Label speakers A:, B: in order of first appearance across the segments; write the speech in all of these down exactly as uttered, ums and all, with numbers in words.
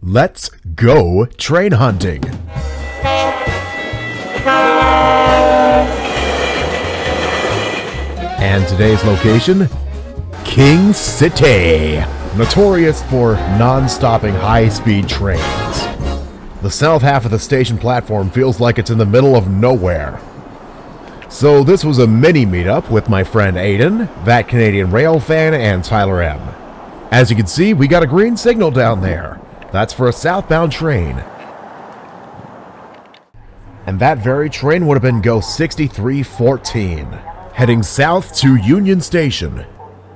A: Let's go train hunting! And today's location? King City! Notorious for non-stopping high-speed trains. The south half of the station platform feels like it's in the middle of nowhere. So this was a mini meetup with my friend Aiden, That Canadian Railfan, and Tyler M. As you can see, we got a green signal down there. That's for a southbound train. And that very train would have been Go sixty-three fourteen, heading south to Union Station.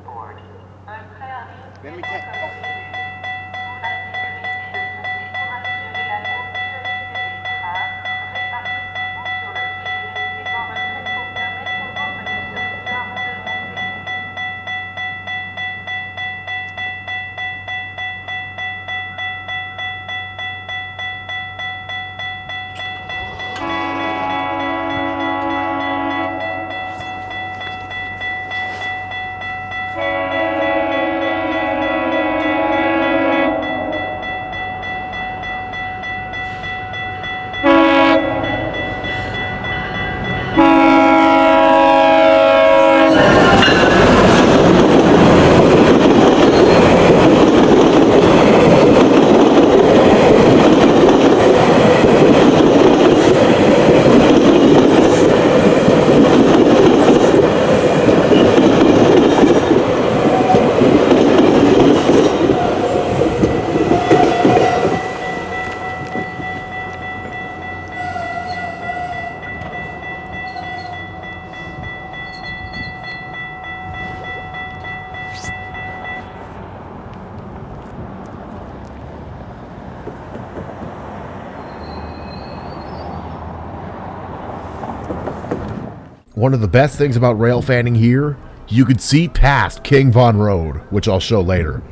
A: One of the best things about railfanning here, you could see past King Von Road, which I'll show later.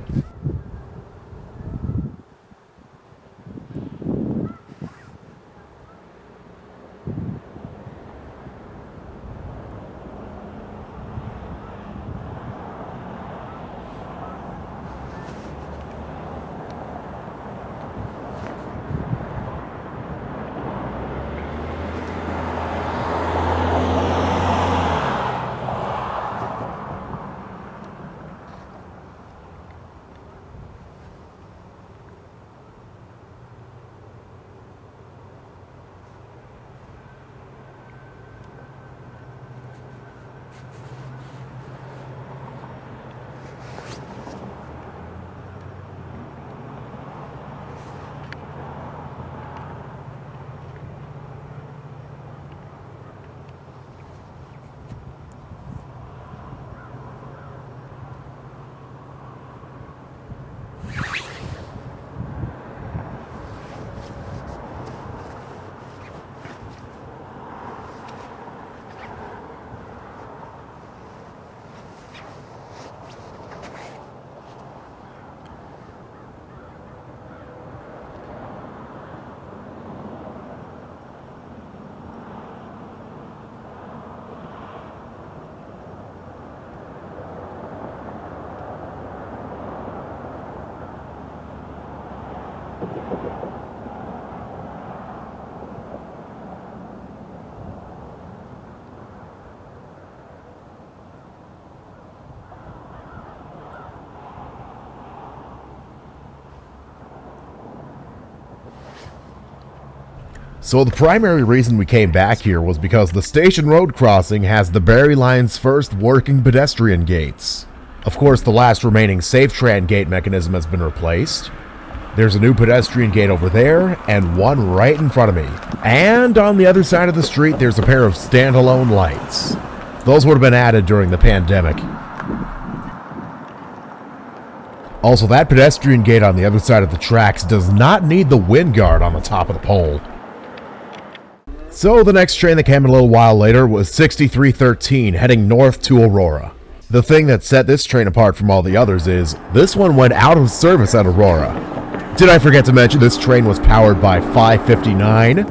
A: So the primary reason we came back here was because the station road crossing has the Barrie Line's first working pedestrian gates. Of course, the last remaining SafeTran gate mechanism has been replaced. There's a new pedestrian gate over there, and one right in front of me. And on the other side of the street, there's a pair of standalone lights. Those would have been added during the pandemic. Also, that pedestrian gate on the other side of the tracks does not need the wind guard on the top of the pole. So the next train that came a little while later was sixty-three thirteen, heading north to Aurora. The thing that set this train apart from all the others is, this one went out of service at Aurora. Did I forget to mention this train was powered by five fifty-nine?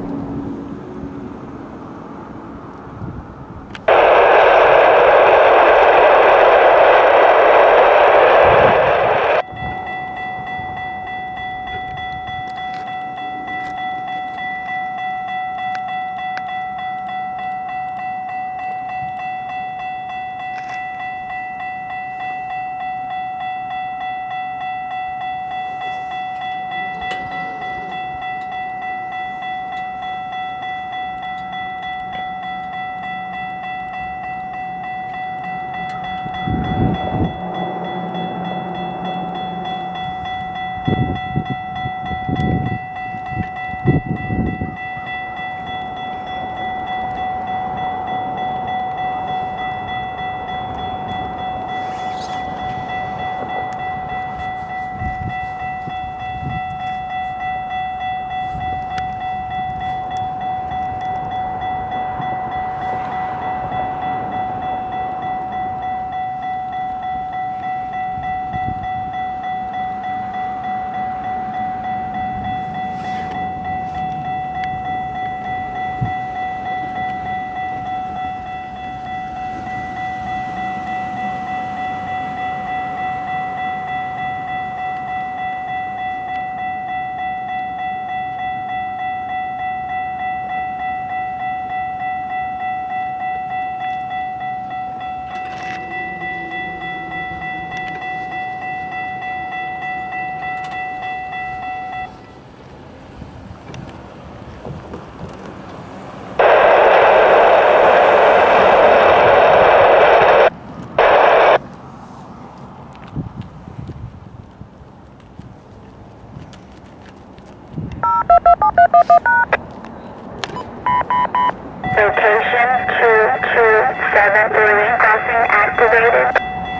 B: Location two two seven three crossing activated.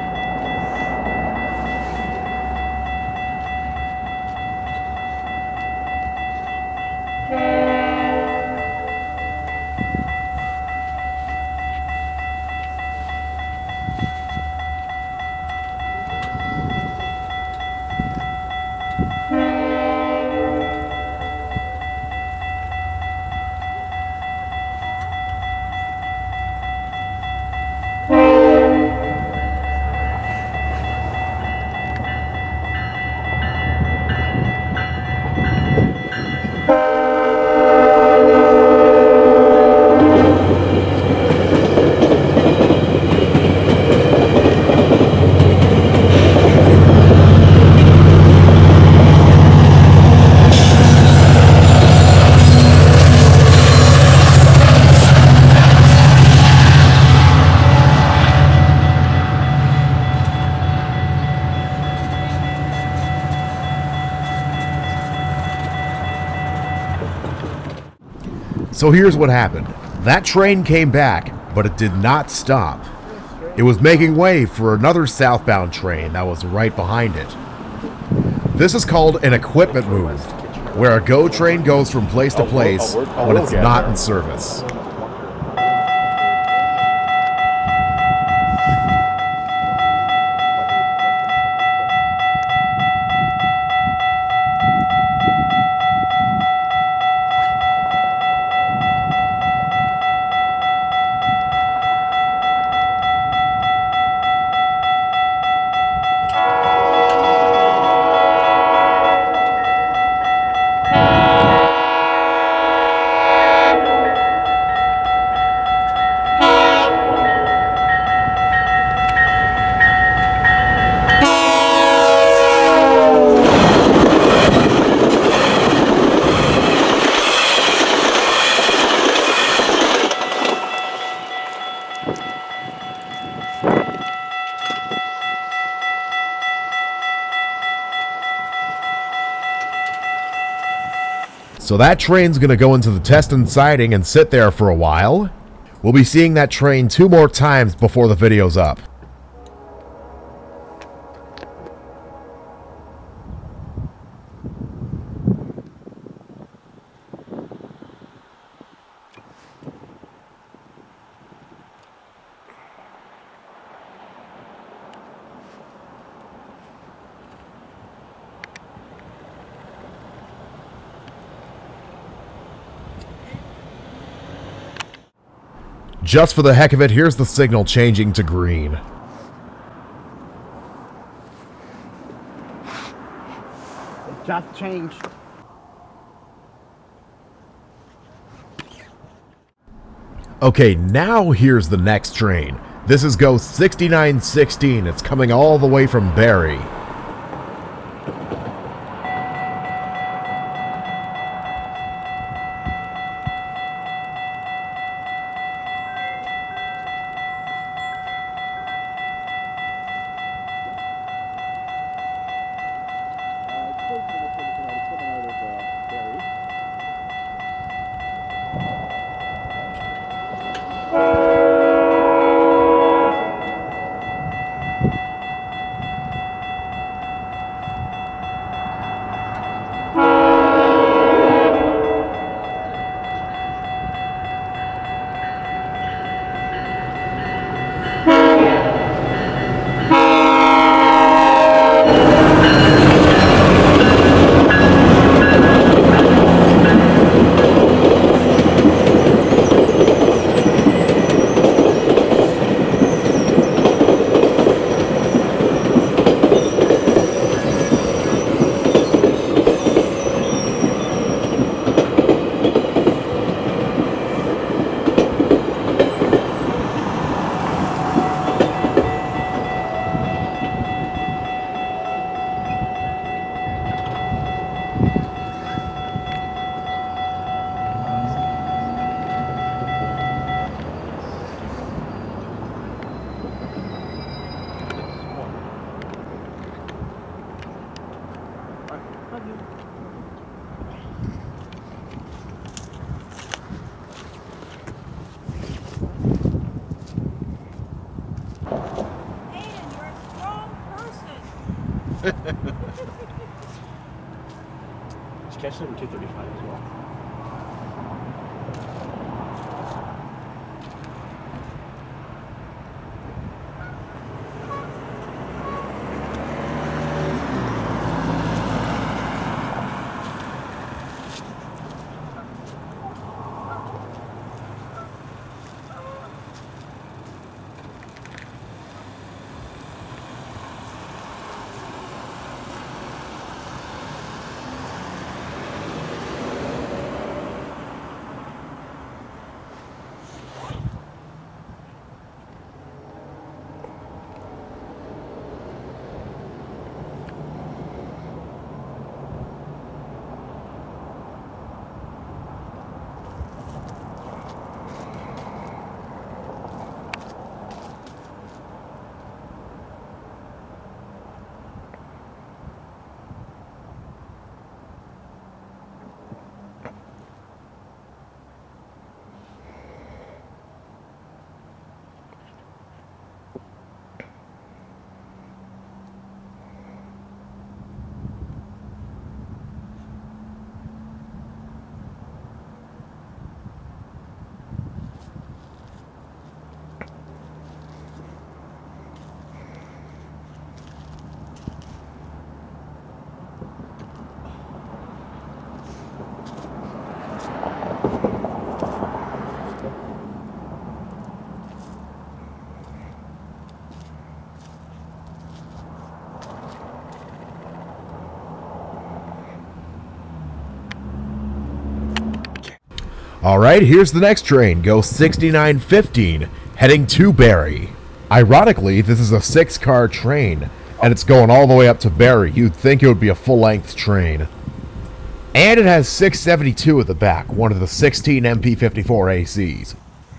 A: So here's what happened. That train came back, but it did not stop. It was making way for another southbound train that was right behind it. This is called an equipment move, where a GO train goes from place to place when it's not in service. So that train's going to go into the Teston siding and sit there for a while. We'll be seeing that train two more times before the video's up. Just for the heck of it, here's the signal changing to green.
C: It just changed.
A: Okay, now here's the next train. This is GO sixty-nine sixteen. It's coming all the way from Barrie.
C: Just catch number two thirty-five as well.
A: Alright, here's the next train. Go sixty-nine fifteen, heading to Barrie. Ironically, this is a six-car train, and it's going all the way up to Barrie. You'd think it would be a full-length train. And it has six seventy-two at the back, one of the sixteen M P fifty-four A Cs.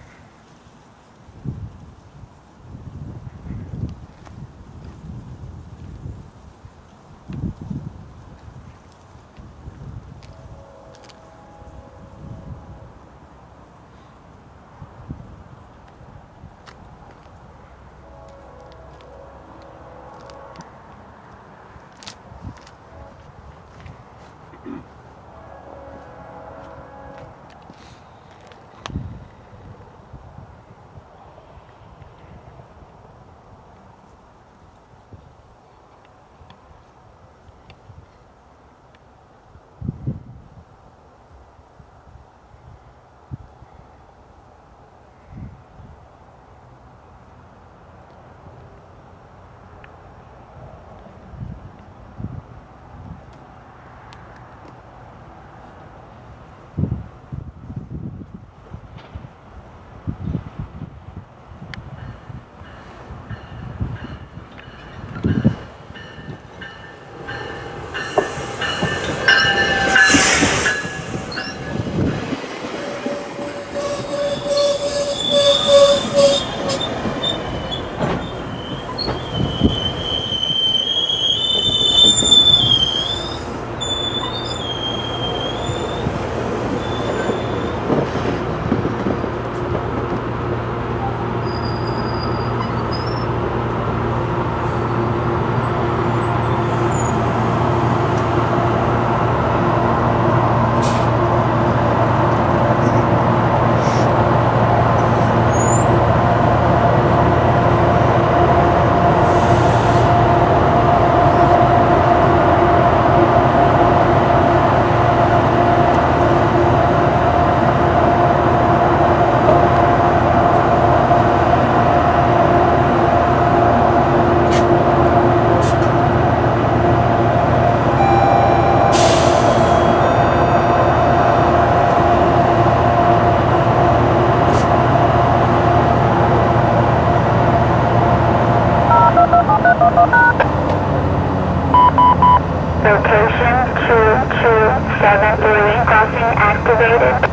B: Location two two seven Marine Crossing activated.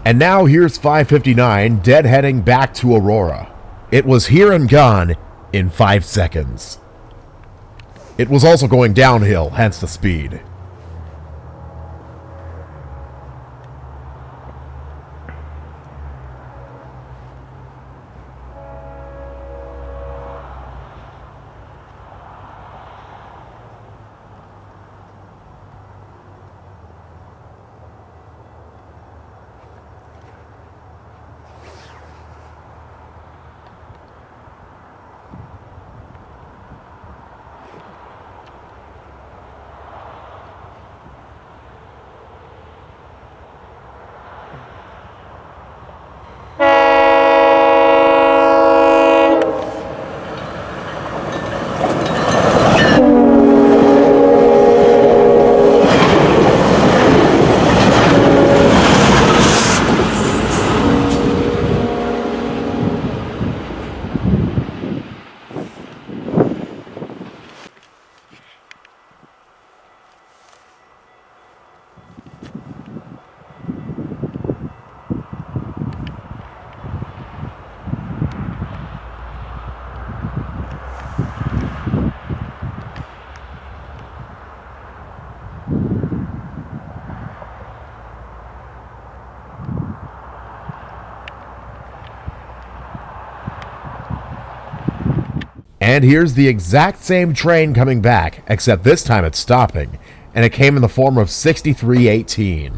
A: And now here's five fifty-nine deadheading back to Aurora. It was here and gone in five seconds. It was also going downhill, hence the speed. And here's the exact same train coming back, except this time it's stopping, and it came in the form of sixty-three eighteen.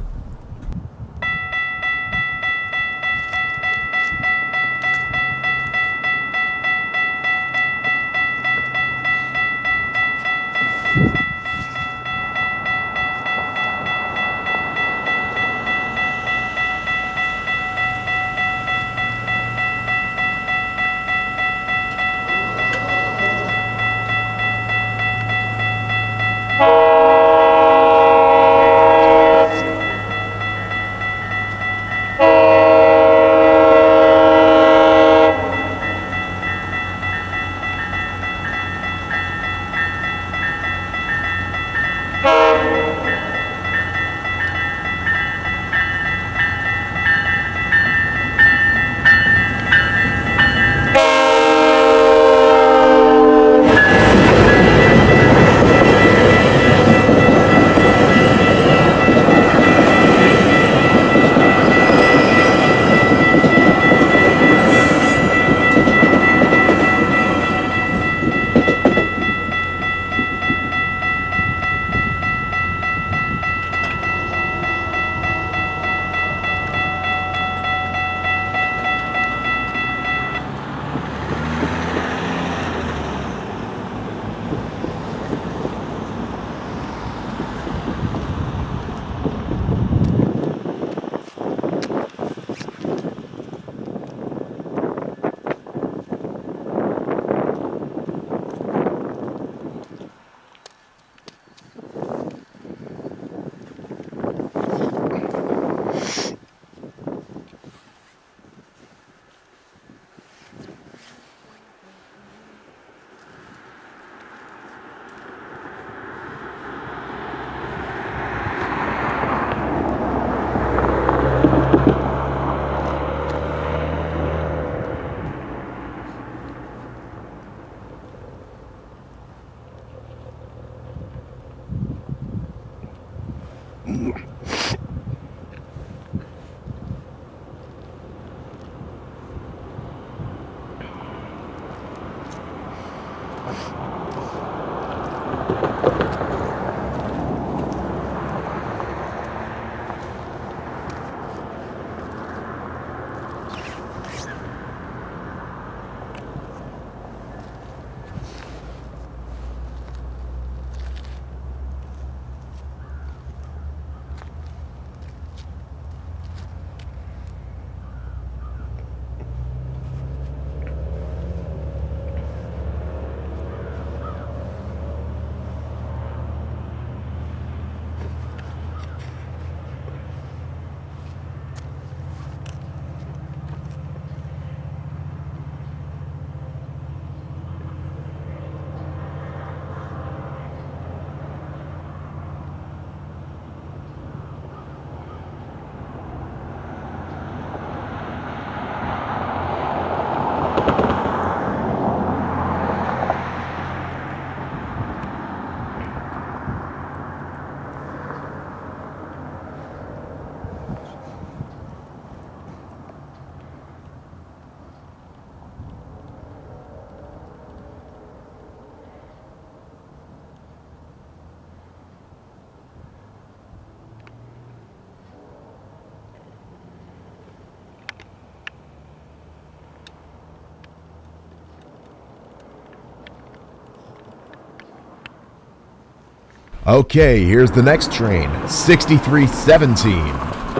A: Okay, here's the next train, sixty-three seventeen.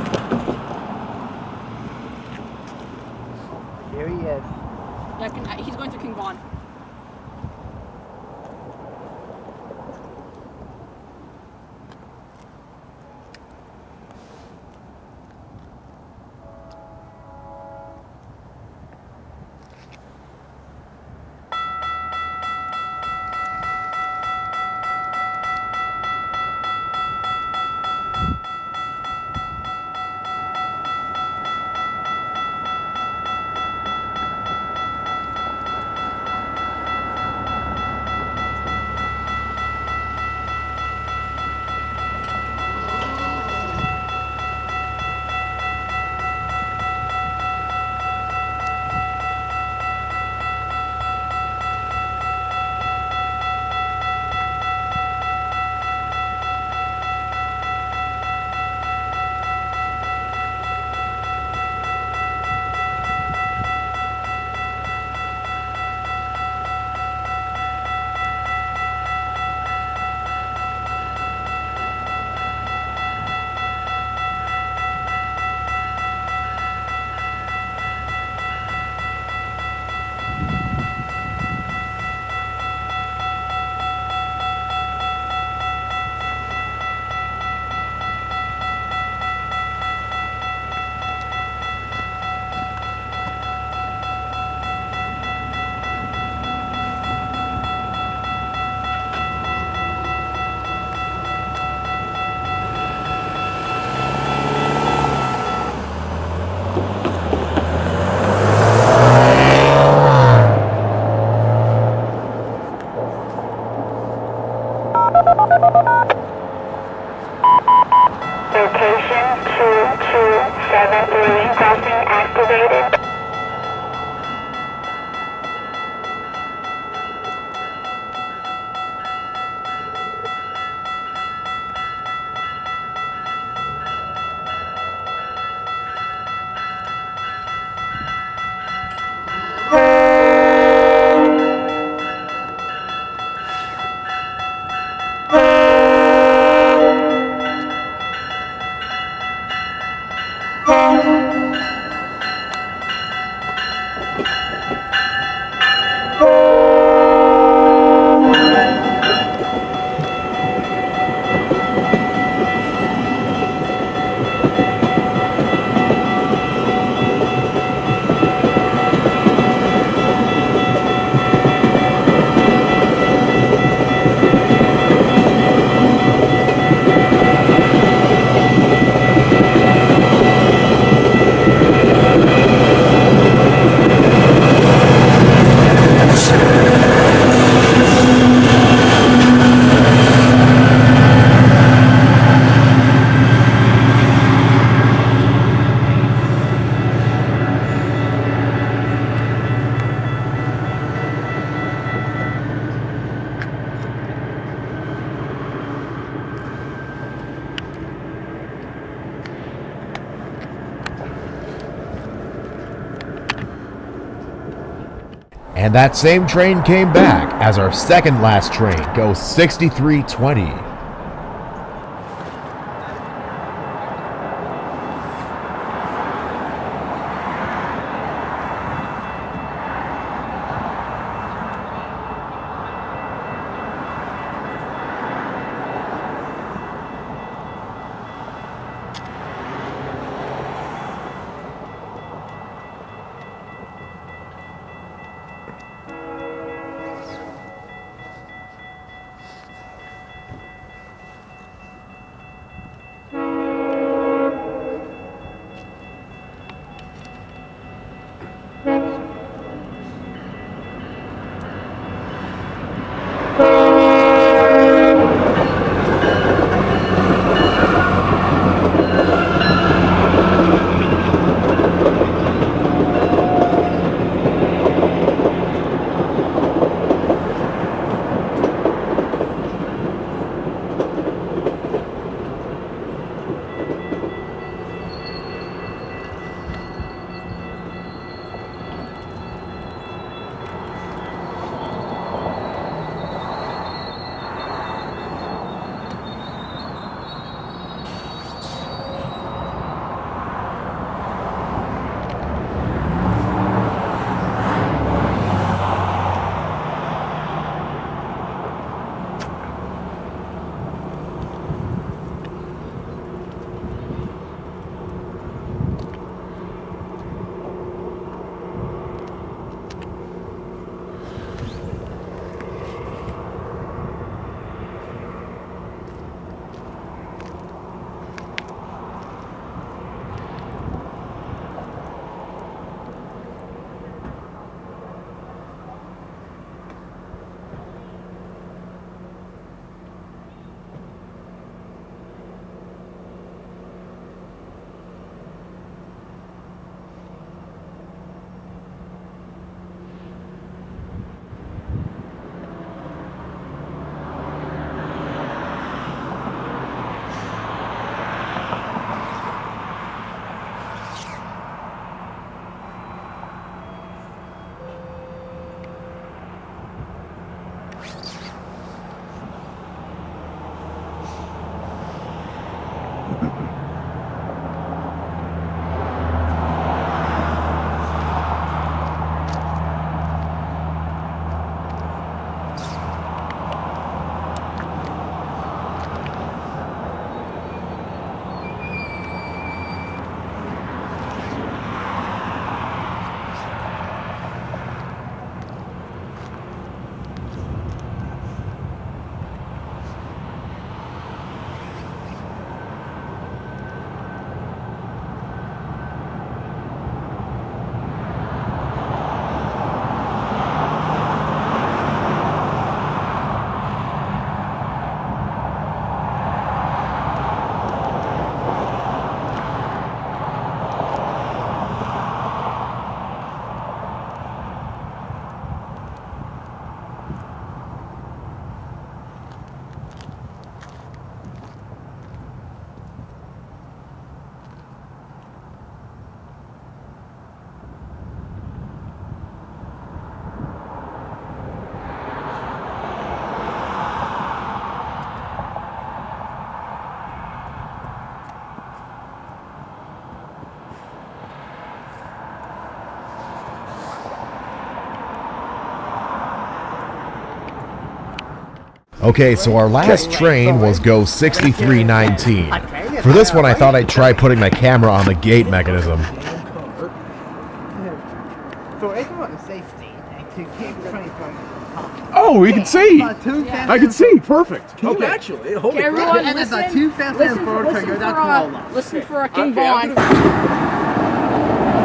D: Here he is.
E: Yeah, can, uh, he's going to King Von.
B: Location two two seven three crossing activated.
A: And that same train came back as our second last train goes sixty-three twenty. Okay, so our last train was Go sixty-three nineteen. For this one, I thought I'd try putting my camera on the gate mechanism.
D: Oh, we can see. I can see. Perfect. Okay.
C: Actually,
E: Okay,
C: holy
E: everyone,
C: crap.
E: listen,
F: too fast
E: listen,
F: and
E: for,
F: forward
E: listen,
F: to go
E: for,
F: down
E: uh,
F: Koala.
E: listen for a King
C: Okay, I'm
E: Von.
C: gonna-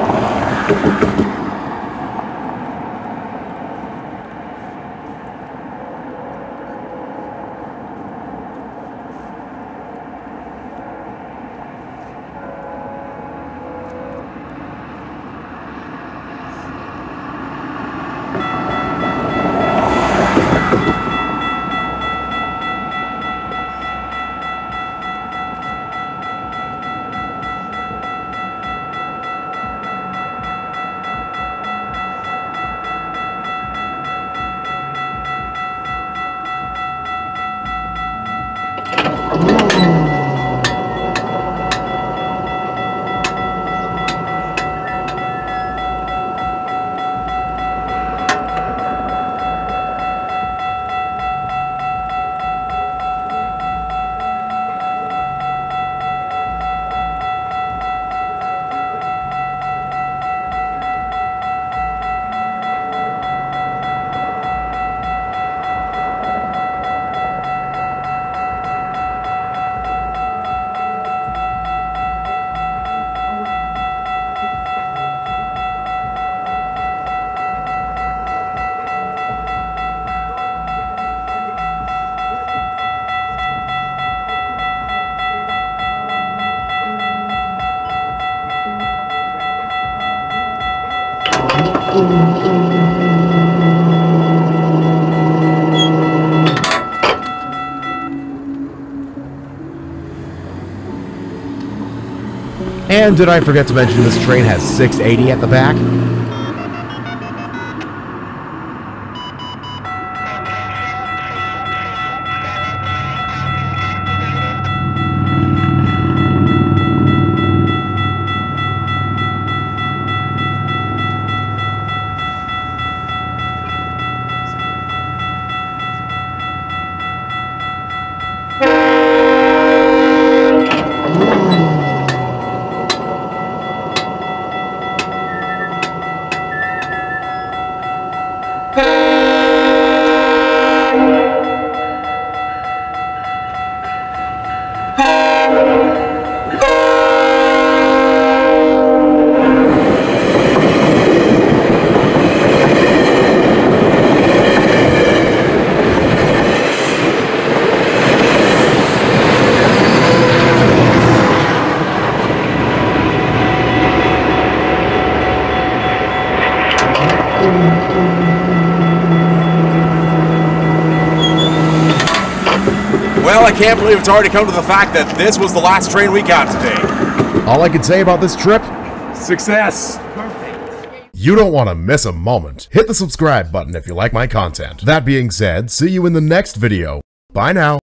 A: And did I forget to mention this train has six eighty at the back?
D: Well, I can't believe it's already come to the fact that this was the last train we got today.
A: All I can say about this trip?
D: Success.
A: You don't want to miss a moment. Hit the subscribe button if you like my content. That being said, see you in the next video. Bye now.